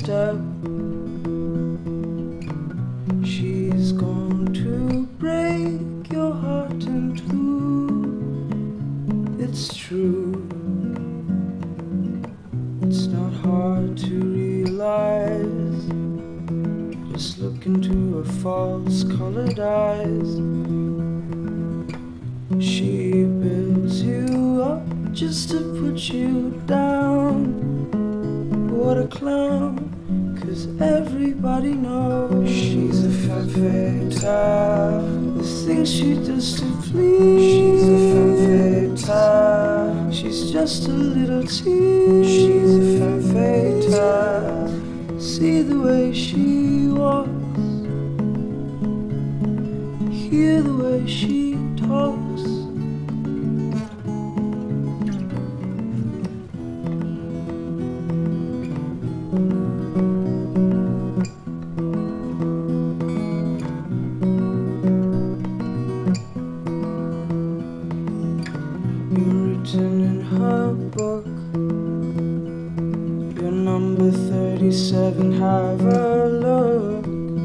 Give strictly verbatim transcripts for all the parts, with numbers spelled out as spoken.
step. She's going to break your heart in two. It's true. It's not hard to realize. Just look into her false-colored eyes. She builds you up just to put you down. What a clown, 'cause everybody knows she's a femme fatale. The things she does to please, she's a femme fatale. She's just a little tease, she's a femme fatale. See the way she walks, hear the way she talks. In her book, your number thirty-seven, have a look.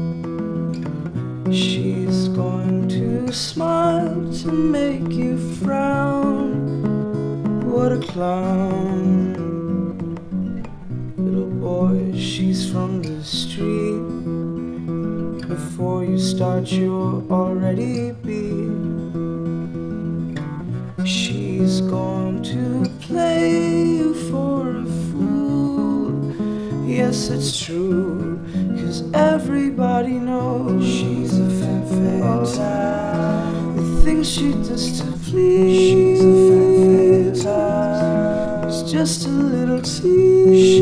She's going to smile to make you frown. What a clown. Little boy, she's from the street. Before you start, you'll already beat. She's going to play you for a fool. Yes, it's true, 'cause everybody knows she's a femme fatale. The things she does to please, she's a femme fatale. It's just a little tease,